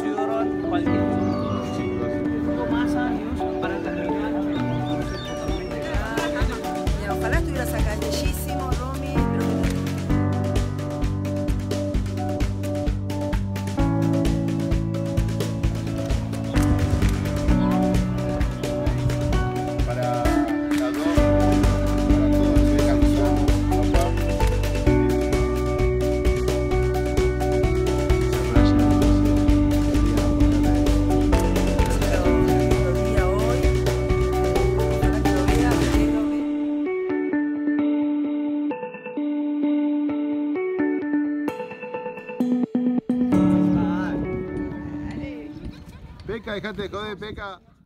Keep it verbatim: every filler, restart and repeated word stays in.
consideran cualquier tipo más años para terminar el proceso totalmente. Mira, ojalá estuvieras acá, es bellísimo, Romy. Para las dos, para todos, soy canción, papá. Peca, dejate de joder, Peca.